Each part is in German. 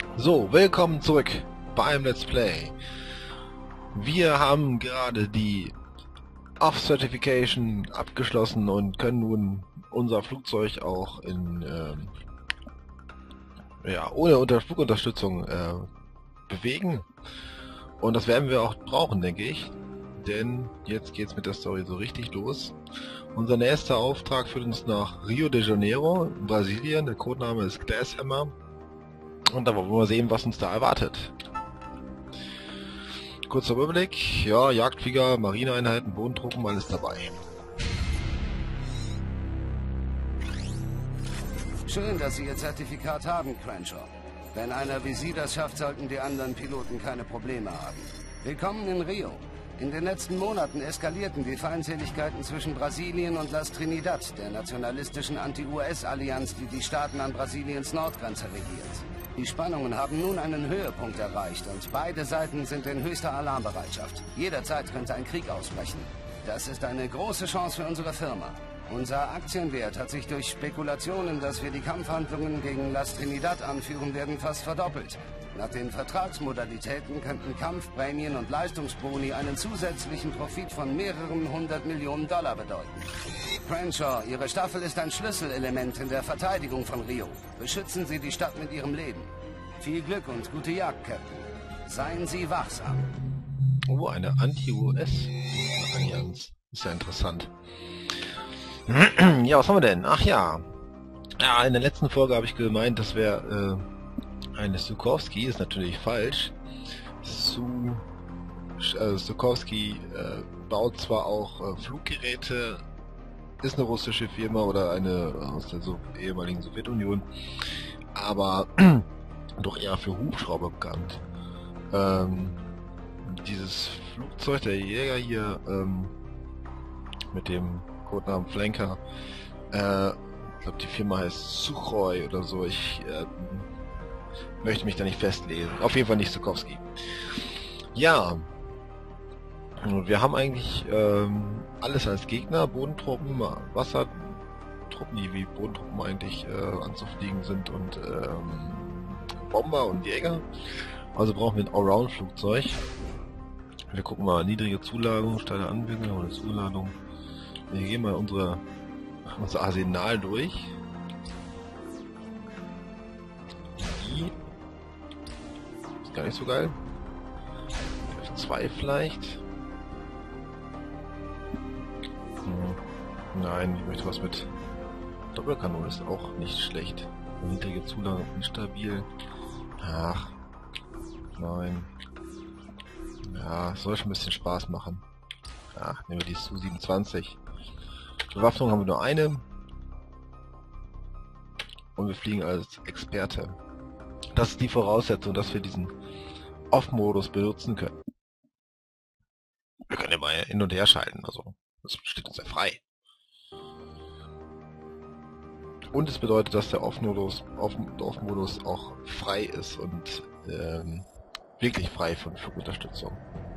So, willkommen zurück beim Let's Play. Wir haben gerade die Off-Certification abgeschlossen und können nun unser Flugzeug auch in ohne Flugunterstützung bewegen. Und das werden wir auch brauchen, denke ich. Denn jetzt geht's mit der Story so richtig los. Unser nächster Auftrag führt uns nach Rio de Janeiro, Brasilien. Der Codename ist Glasshammer. Und da wollen wir sehen, was uns da erwartet. Kurzer Überblick. Ja, Jagdflieger, Marineeinheiten, Bodentruppen, alles dabei. Schön, dass Sie Ihr Zertifikat haben, Crenshaw. Wenn einer wie Sie das schafft, sollten die anderen Piloten keine Probleme haben. Willkommen in Rio. In den letzten Monaten eskalierten die Feindseligkeiten zwischen Brasilien und Las Trinidad, der nationalistischen Anti-US-Allianz, die die Staaten an Brasiliens Nordgrenze regiert. Die Spannungen haben nun einen Höhepunkt erreicht und beide Seiten sind in höchster Alarmbereitschaft. Jederzeit könnte ein Krieg ausbrechen. Das ist eine große Chance für unsere Firma. Unser Aktienwert hat sich durch Spekulationen, dass wir die Kampfhandlungen gegen Las Trinidad anführen werden, fast verdoppelt. Nach den Vertragsmodalitäten könnten Kampfprämien und Leistungsboni einen zusätzlichen Profit von mehreren 100 Millionen Dollar bedeuten. Crenshaw, Ihre Staffel ist ein Schlüsselelement in der Verteidigung von Rio. Beschützen Sie die Stadt mit Ihrem Leben. Viel Glück und gute Jagd, Captain. Seien Sie wachsam. Oh, eine Anti-US-Allianz. Ist ja interessant. Ja, was haben wir denn? Ach ja. Ja, in der letzten Folge habe ich gemeint, das wäre eine Sukovsky. Ist natürlich falsch. Sukovsky baut zwar auch Fluggeräte, ist eine russische Firma oder eine aus der ehemaligen Sowjetunion, aber doch eher für Hubschrauber bekannt. Dieses Flugzeug, der Jäger hier mit dem Codenamen Flanker, ich glaube die Firma heißt Sukhoi oder so, ich möchte mich da nicht festlesen. Auf jeden Fall nicht Sukovsky. Ja, wir haben eigentlich alles als Gegner, Bodentruppen, Wassertruppen, die wie Bodentruppen eigentlich anzufliegen sind und Bomber und Jäger. Also brauchen wir ein Allround-Flugzeug. Wir gucken mal, niedrige Zuladung, steile Anbindung oder Zuladung. Wir gehen mal unser Arsenal durch. Die ist gar nicht so geil. F2 vielleicht. Nein, ich möchte was mit Doppelkanone, ist auch nicht schlecht. Niedrige Zuladung, instabil. Ach, nein. Ja, soll schon ein bisschen Spaß machen. Ach, nehmen wir die Su-27. Bewaffnung haben wir nur eine. Und wir fliegen als Experte. Das ist die Voraussetzung, dass wir diesen Off-Modus benutzen können. Wir können immer hin und her schalten, also das steht uns ja frei. Und es bedeutet, dass der Off-Modus auch frei ist und wirklich frei von Flugunterstützung.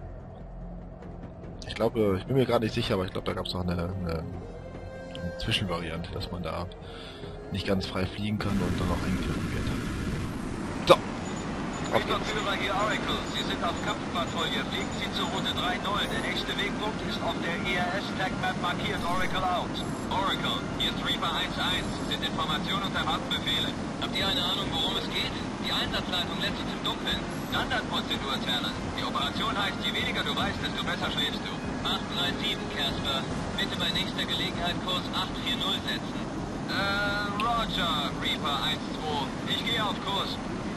Ich glaube, ich bin mir gerade nicht sicher, aber ich glaube, da gab es noch eine Zwischenvariante, dass man da nicht ganz frei fliegen kann und dann auch eingegriffen wird. So. Führer hier Oracle, Sie sind auf Kampfpatrouille. Fliegen Sie zur Route 3-0. Der nächste Wegpunkt ist auf der ERS-Tag-Map markiert. Oracle out. Oracle, hier ist Reaper 1-1. Sind Informationen und erwarten Befehle. Habt ihr eine Ahnung, worum es geht? Die Einsatzleitung lässt uns im Dunkeln. Standardprozedur, Terran. Die Operation heißt, je weniger du weißt, desto besser schläfst du. 837, Casper. Bitte bei nächster Gelegenheit Kurs 840 setzen. Roger, Reaper 1-2. Ich gehe auf Kurs.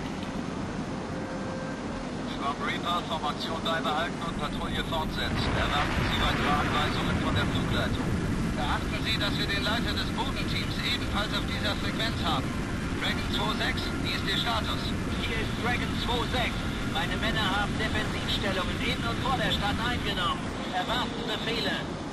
Reaper, Formation beibehalten und Patrouille fortsetzen. Erwarten Sie weitere Anweisungen von der Flugleitung. Beachten Sie, dass wir den Leiter des Bodenteams ebenfalls auf dieser Frequenz haben. Dragon 2-6, wie ist Ihr Status? Hier ist Dragon 2-6. Meine Männer haben Defensivstellungen in und vor der Stadt eingenommen. Erwarten Befehle.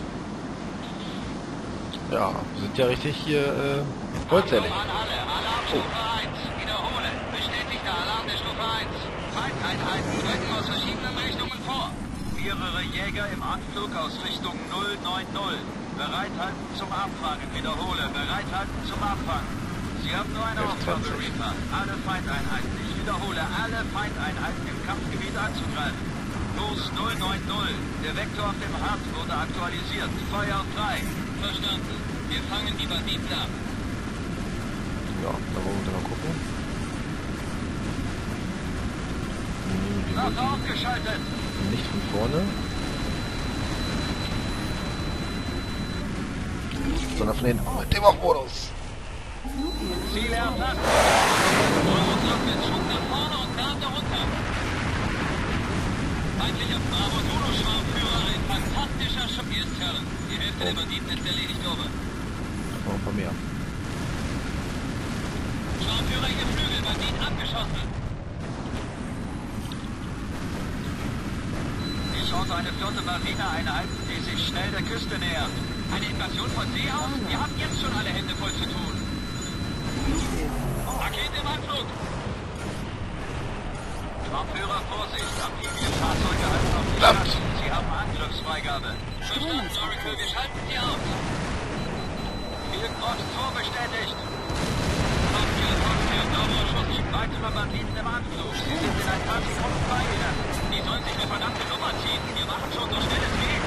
Ja, wir sind ja richtig hier vollzählig. Alarmstufe 1. Wiederhole. Bestätigter Alarm der Stufe 1. Feindeinheiten drücken aus verschiedenen Richtungen vor. Mehrere Jäger im Anflug aus Richtung 090. Bereithalten zum Abfangen. Wiederhole. Bereithalten zum Abfangen. Sie haben nur eine Aufgabe, F20. Reaper. Alle Feindeinheiten, ich wiederhole, alle Feindeinheiten im Kampfgebiet anzugreifen. Kurs 090. Der Vektor auf dem Hart wurde aktualisiert. Feuer auf 3. Verstanden. Wir fangen die Banditen ab. Ja, da wollen wir mal gucken. Waffe aufgeschaltet. Nicht von vorne. Sondern von hinten. Mit dem Modus. Ziele erfasst. Mit Schub nach vorne und Karte runter. Feindlicher Bravo-Dodo-Schwarmführer, ein fantastischer Schuss. Hier ist Terran. Die Hälfte der Banditen ist erledigt, over. Noch ein paar mehr. Schwarmführer in Geflügel, Bandit abgeschossen. Ich orte eine Flotte Marineeinheit, die sich schnell der Küste nähert. Eine Invasion von See aus? Wir haben jetzt schon alle Hände voll zu tun. Rakete im Anflug. Schwarmführer, Vorsicht. Amphibienfahrzeuge halten auf die Stadt. Sie haben Angriffsfreigabe. Verstanden, Oracle, wir schalten sie auf. Field Box 2 bestätigt. Top-Kill, sauberer Schuss. Weitere Banditen im Anflug. Sie sind in ein paar Sekunden bei Ihnen. Die sollen sich eine verdammte Nummer ziehen. Wir machen schon so schnell es geht.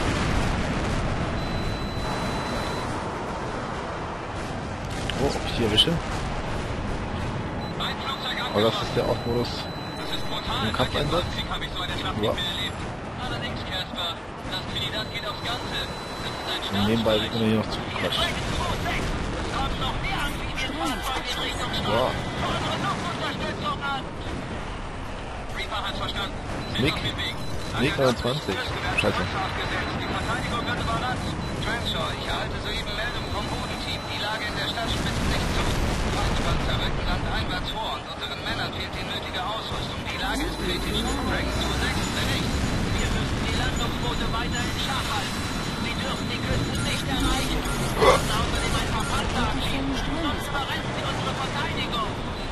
Oh, ob ich die erwische? Ein Flugzeug Aber das ist der Off-Modus Das ist brutal. im Kampfeinsatz. Habe ich so eine Schlacht Ja. nicht mehr erlebt. Allerdings, Casper, das Trinidad geht aufs Ganze. Das ist ein Und nebenbei Staatsstreich. wird mir hier noch zugequatscht. Es kommt noch mehr Amphibienfahrzeuge in Richtung Stadt. Ja. Unsere Luftunterstützung an. Reaper hat's verstanden. Sind Nick. auf dem Weg. Nick 29. Scheiße. Die Verteidigung wird überrannt. Crenshaw, ich erhalte soeben Meldung vom Bodenteam. Die Lage in der Stadt spitzt sich zu. Feindpanzer rücken landeinwärts vor und unseren Männern fehlt die nötige Ausrüstung. Die Lage ist kritisch. Dragon 2-6 bericht. Wir müssen die Landungsboote weiter in Schach halten. Sie dürfen die Küsten nicht erreichen. Wir müssen außerdem ein paar Panzer abschießen. Sonst überrennen sie unsere Verteidigung.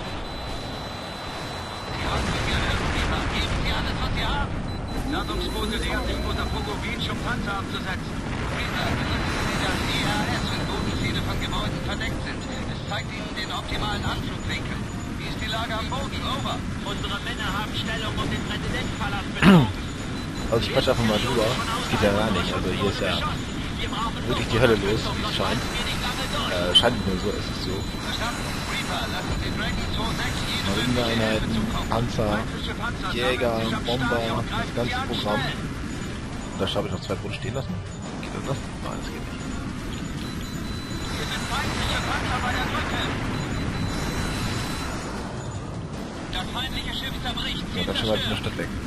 Sie haben es gehört, Reaper. Geben Sie alles, was Sie haben. Landungsboote nähern sich unter Pogo Beach, um Panzer abzusetzen. Reaper, benutzen Sie das IAS, wenn Bodenziele von Gebäuden verdeckt sind. Es zeigt Ihnen den optimalen Anflugwinkel. Wie ist die Lage am Boden? Over. Unsere Männer haben Stellung um den Präsidentenpalast bezogen. Also ich quatsch einfach mal drüber. Das geht ja gar nicht. Also hier ist ja wirklich die Hölle los, wie es scheint. Scheint nur so, es ist so. Marineeinheiten, Panzer, Jäger, Bomber, das ganze Programm. Und da habe ich noch 2 Boote stehen lassen. Geht das? Nein, das geht nicht. Wir sind feindliche Panzer bei der Brücke. Das feindliche Schiff zerbricht. Ja, ganz schön weit von der Stadt weg.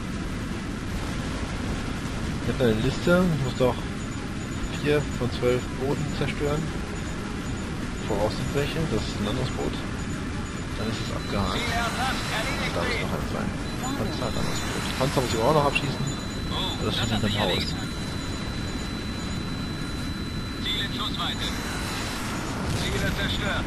Ich habe eine Liste, ich muss doch 4 von 12 Booten zerstören. Voraus sind welche, das ist ein anderes Boot. Dann ist es abgehakt. Ziel erfasst, erledigt Da muss Sie. noch eins sein. Panzer, dann das Boot. Panzer muss ich auch noch abschießen. Oh, Das steht hat hinterm sich Haus. erledigt. Ziel in Schussweite. Ziele zerstört.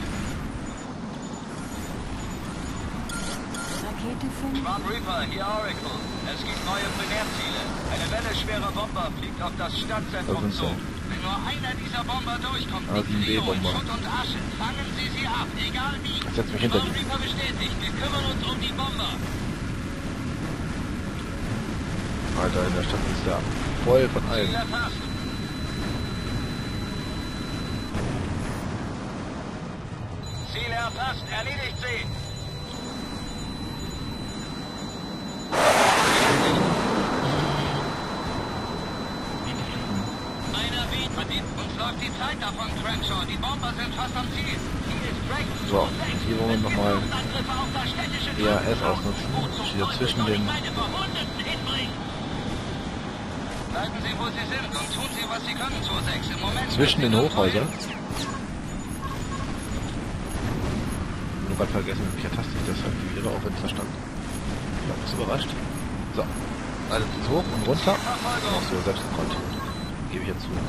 Rakete 5. Schwarm Reaper, hier Oracle. Es gibt neue Primärziele. Eine Welle schwerer Bomber fliegt auf das Stadtzentrum Das sind zu. sie. Wenn nur einer dieser Bomber durchkommt, liegt A7B Rio in Bomber. Schutt und Asche. Fangen Sie sie ab, egal wie. Ich setz mich hinter Schwarm die. Reaper bestätigt. Wir kümmern uns um die Bomber. Alter, in der Stadt ist ja voll von Ziel allem. erfasst. Ziel erfasst. Erledigt sie. Einer weht. Uns läuft die Zeit davon, Crenshaw. Die Bomber sind fast am Ziel. Ziel ist Dragon So, 2-6. und hier wollen wir nochmal Angriffe auf das städtische EAS ausnutzen. Das steht ja zwischen den... Bleiben Sie, wo Sie sind und tun Sie, was Sie können, 2-6. Im Moment Zwischen den Hochhäusern. Nur gerade vergessen, welche Taste ich das aktiviere, auch wenn es da stand. Ich war etwas überrascht. So, alles ist hoch und runter. Ach so, selbst gekonnt. Gebe ich jetzt zu.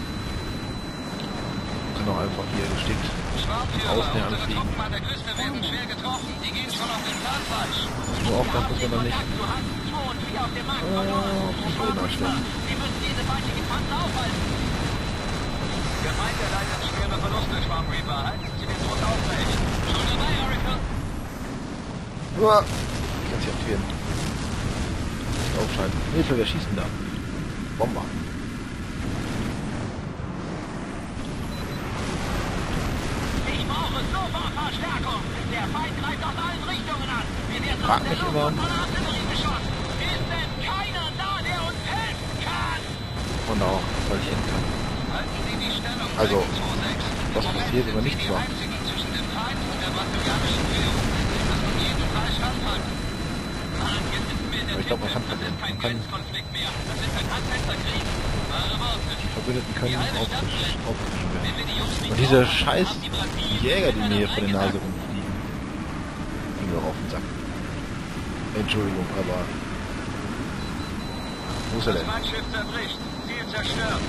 Kann auch einfach hier gestickt Schwarmführer, außen her unsere anfliegen. Truppen an der Küste werden schwer getroffen. Die gehen schon auf den Zahnfleisch. Nur aufpassen, dass wir dann nicht... Du hast 2 und 4 auf dem Markt auf den Boden anschlagen. Sie müssen diese feindlichen Panzer aufhalten. Der Feind erleidet schwere Verluste, Schwarm Reaper. Halten Sie den Druck aufhält. Schon dabei, Oracle. Uah. Ich kann sie aktivieren. Aufschalten. Hilfe, wer schießt denn da? Bomber. Ich brauche sofort Verstärkung. Der Feind greift aus allen Richtungen an. Wir werden Frag mich immer. von Artillerie beschossen. Ist denn keiner da, der uns helfen kann? Und auch, weil ich hin kann. Halten Sie die Stellung. Also, 2-6. was passiert, wenn man nichts Die macht? einzigen zwischen dem Feind und der brasilianischen Führung. Sie müssen um jeden Preis standhalten. Mann, jetzt sind wir in der Aber ich glaube, man kann Das ist kein man kann Grenzkonflikt mehr. Das ist ein Handfester-Krieg. Wahre Worte. die Verbündeten können Die halbe Stadt brennt. aufgeschrieben Wenn werden. wir die Jungs nicht Und diese brauchen, scheiß haben die Brasilianer Jäger, die mir hier vor der Nase eingesackt. rumfliegen. Gehen wir auf den Sack. Entschuldigung, aber... Wo ist er Das denn? Mannschiff zerbricht. Ziel zerstört.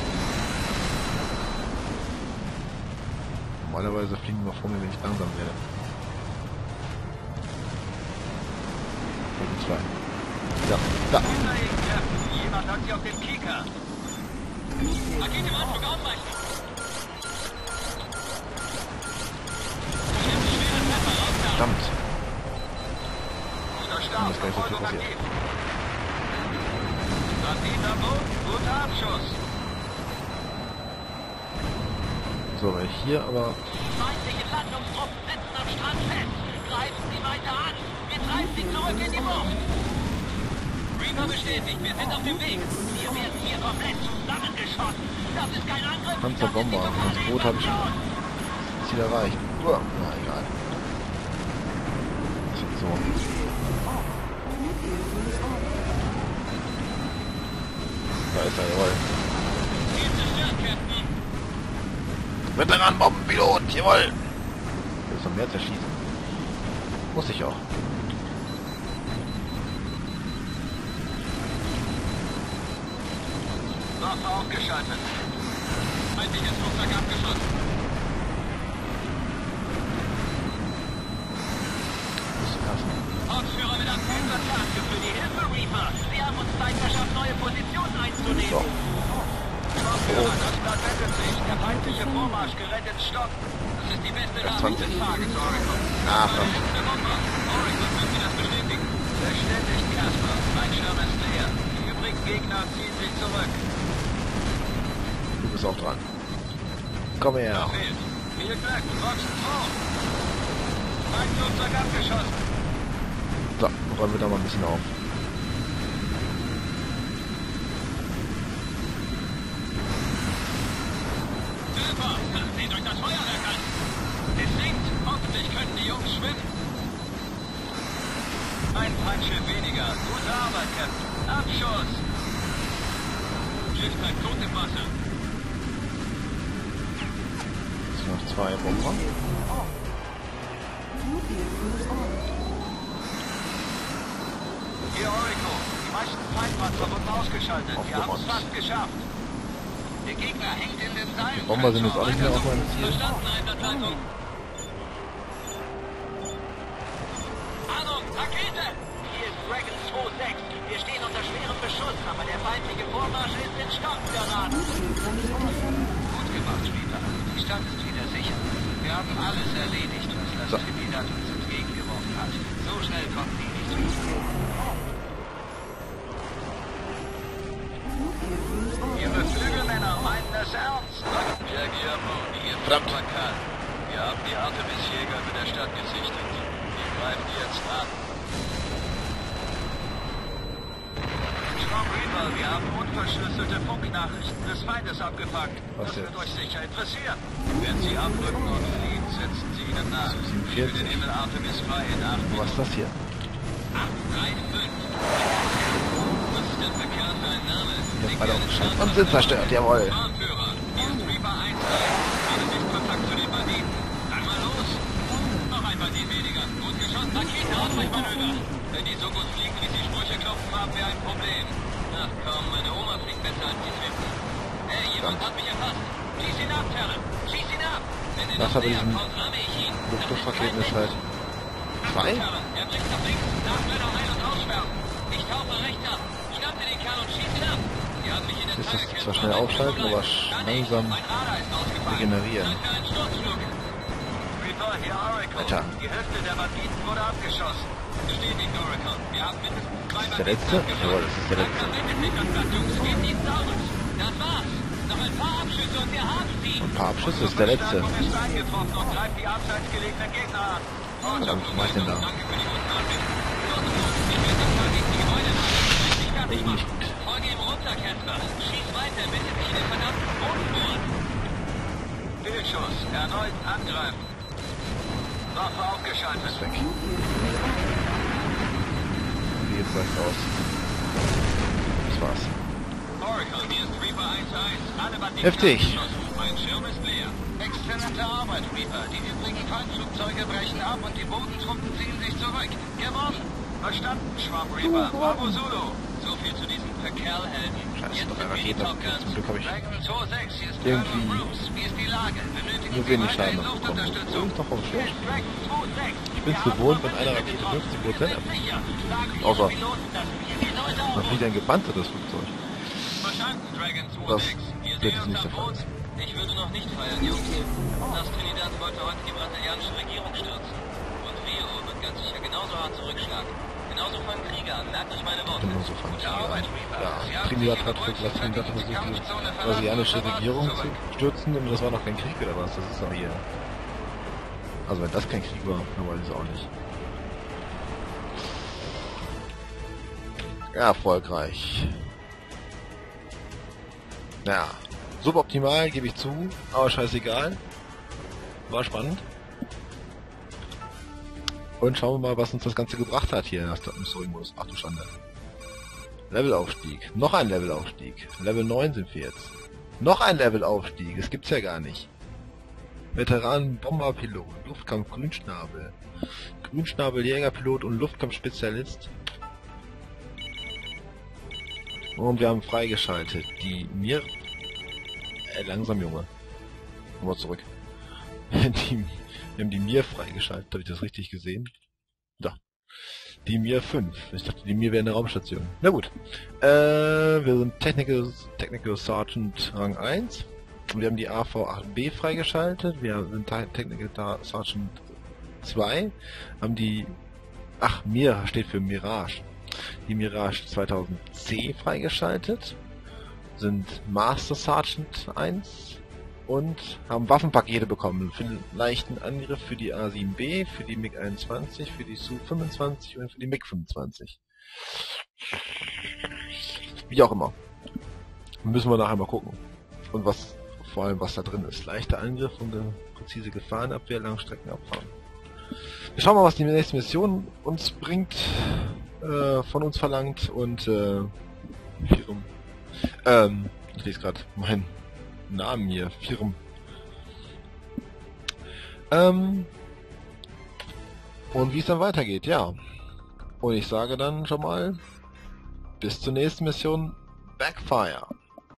Normalerweise fliegen wir vor mir, wenn ich langsam werde. Und zwei. Ja, da. Jemand hat sie auf dem Kieker. Rakete im Anflug ausweichen. Verdammt. Guter Das Start. ist gar nicht so viel Verfolgung passiert. aktiv. Rakete, guter Abschuss. So, weil ich hier aber... Feindliche Landungstruppen sitzen am Strand fest. Greifen sie weiter an. Wir treiben sie zurück in die Bucht. Reaper bestätigt, wir sind auf dem Weg. Wir werden hier komplett zusammengeschossen. Das ist kein Angriff. Panzerbomber. Das Boot habe ich schon. Ziel erreicht. Uah, na egal. Das ist so. Da ist er, jawohl. Ziel zerstört, Captain. Veteran-Bombenpilot, jawohl! Ich muss noch mehr zerschießen. Muss ich auch. Waffe aufgeschaltet. Feindliches Flugzeug abgeschossen. Muss passen. Ortsführer mit aktiver Taske für die Hilfe, Reaper. Sie haben uns Zeit verschafft, neue Positionen einzunehmen. So. Ortsführer, das Blatt wendet sich. Der feindliche Vormarsch gerät ins Stocken. Das ist die beste Nachricht des Tages, Oracle. Ah, Das ist der Bomber. Oracle, können Sie das bestätigen? Bestätigt, Casper. Mein Schirm ist leer. Die übrigen Gegner ziehen sich zurück. Du bist auch dran. Komm her. Fehlt. Viel Glück, Box 2. Mein Flugzeug abgeschossen. So, räumen wir da mal ein bisschen auf. Super, seht euch das Feuerwerk an. Es sinkt. Hoffentlich können die Jungs schwimmen. Ein Feindschiff weniger. Gute Arbeit, Captain. Abschuss. Schiff bleibt tot im Wasser. Jetzt noch zwei Bomber. Hier, Oracle. Die meisten Feindpanzer wurden ausgeschaltet. Wir haben es fast geschafft. Der Gegner hängt in den Seilen. Bomber sind jetzt auch nicht mehr auf meinem Ziel. Verstanden, Einsatzleitung. Achtung, Rakete! Hier ist Dragon 2-6. Wir stehen unter schwerem Beschuss, aber der feindliche Vormarsch ist in Stocken geraten. Gut gemacht, Reaper. Die Stadt ist wieder sicher. Wir haben alles erledigt, was das Trinidad uns entgegengeworfen hat. So schnell kommen die nicht wieder. Ihre Flügelmänner meinen es ernst. Ja, Guillermo, hier ist Wakal. Wir haben die Artemis-Jäger mit der Stadt gesichtet. Die greifen jetzt an. Strong Reaper, wir haben unverschlüsselte Funknachrichten des Feindes abgefangen. Das wird euch sicher interessieren. Wenn Sie abrücken und fliehen, setzen Sie ihnen nach. Für den Himmel Artemis frei in 8 Minuten. Was ist das hier? 835. Was ist denn verkehrt für ein Name? Ich hab alle aufgeschaltet und sind zerstört, jawohl. Fahrführer, hier ist Reaper 1-1. Wieder Sichtkontakt zu den Banditen. Dann mal los. Noch ein Bandit weniger. Gut geschossen, Rakete, Ausweichmanöver. Wenn die so gut fliegen, wie sie Sprüche klopfen, haben wir ein Problem. Ach komm, meine Oma fliegt besser als die Typen. Hey, jemand hat mich erfasst. Schieß ihn ab, Terran. Schieß ihn ab. Wenn er Das noch aber näher diesen kommt, ramme ich ihn. Luftluftraketen ist halt... Zwei? Terran, er bringt nach links. Nachbrenner ein- und aussperren. Ich tauche rechts ab. Schnapp dir den Kerl und schieß ihn ab. Die haben mich in den Ist Teil das gekämpft, zwar schnell aber aufschalten, nicht aber so bleiben. langsam Mein Radar ist ausgefallen. regenerieren. Zeit für einen Sturzflug. hier Oracle. Alter. Die Hälfte der Banditen wurde abgeschossen. Bestätigt, Oracle. Wir haben mindestens 2 Ist der Banditen letzte? abgeschossen. Jawohl, das ist der letzte. Langsam wendet sich das Blatt, Jungs. Gebt ihnen Saurus. Das war's. Noch ein paar Abschüsse und wir haben sie. Ein paar Abschüsse ist der letzte. Verstärkung ist eingetroffen und greift die abseits gelegenen Gegner an. Verdammt, was mach ich denn da? Danke für die Unterricht. Los, ich will das mal gegen die Gebäude machen. Ich fertig Nicht machen. gut. Folge ihm runter, Kämpfer. Schieß weiter, bitte nicht den verdammten Boden berühren. Fehlschuss. Erneut angreifen. Waffe aufgeschaltet. Ist weg. Jetzt läuft aus. Das war's. Oracle, hier ist Reaper 1-1. Alle Banditen Heftig. abgeschossen. Mein Schirm ist leer. Exzellente Arbeit, Reaper. Die übrigen Feindflugzeuge brechen ab und die Bodentruppen ziehen sich zurück. Gewonnen. Verstanden, Schwarm Reaper. Bravo Zulu. So viel zu diesen Verkerlhelden. Scheiße, Jetzt noch sind ein wir die Raketen. Top Guns. Zum Glück habe ich Dragon 2-6, hier ist irgendwie Colonel Bruce. Wie ist die Lage? Benötigen nur Sie wenig weiterhin Schaden abbekommen. Luftunterstützung? Ist doch auch Hier schlecht. ist Dragon 2-6. Ich bin's gewohnt, wenn einer Rakete 50% ab. Außer man fliegt ein gepanzertes Flugzeug. Verstanden, Dragon 2-6. Das Hier wird sehen nicht uns der am Fall Boot. Ich würde noch nicht feiern, Jungs. Das Trinidad wollte heute die brasilianische Regierung stürzen. Und Rio wird ganz sicher genauso hart zurückschlagen. Genauso fangen Kriege an. Merkt euch meine Worte. Genauso fand ich Gute Arbeit, Reaper. ja. Sie haben Trinidad sich hat überbrückt, Trinidad können versucht, die die Kampfzone verlassen brasilianische und erwarten Regierung zu zurück. stürzen, und das war noch kein Krieg oder was? Das ist doch hier. Also wenn das kein Krieg war, dann weiß ich es auch nicht. Ja, erfolgreich. Ja, suboptimal, gebe ich zu, aber scheißegal. War spannend. Und schauen wir mal, was uns das Ganze gebracht hat hier im Story-Modus. Ach du Schande. Levelaufstieg. Noch ein Levelaufstieg. Level 9 sind wir jetzt. Noch ein Levelaufstieg. Das gibt's ja gar nicht. Veteran-Bomberpilot. Luftkampf-Grünschnabel. Grünschnabel-Jägerpilot und Luftkampfspezialist. Und wir haben freigeschaltet die Mir... langsam, Junge. Nochmal zurück. Wir haben die Mir freigeschaltet. Habe ich das richtig gesehen? Da. Die Mir 5. Ich dachte, die Mir wäre eine Raumstation. Na gut. Wir sind Technical Sergeant Rang 1. Wir haben die AV-8B freigeschaltet. Wir sind Technical Sergeant 2. Haben die... Ach, Mir steht für Mirage. Die Mirage 2000C freigeschaltet. Sind Master Sergeant 1. Und haben Waffenpakete bekommen für den leichten Angriff, für die A7B, für die MiG-21, für die Su-25 und für die MiG-25. Wie auch immer. Müssen wir nachher mal gucken. Und was, vor allem was da drin ist. Leichter Angriff und eine präzise Gefahrenabwehr, Langstreckenabfahren. Wir schauen mal, was die nächste Mission uns bringt, von uns verlangt, und ich lese gerade meinen Namen hier, Firm. Und wie es dann weitergeht, ja. Und ich sage dann schon mal, bis zur nächsten Mission, Backfire.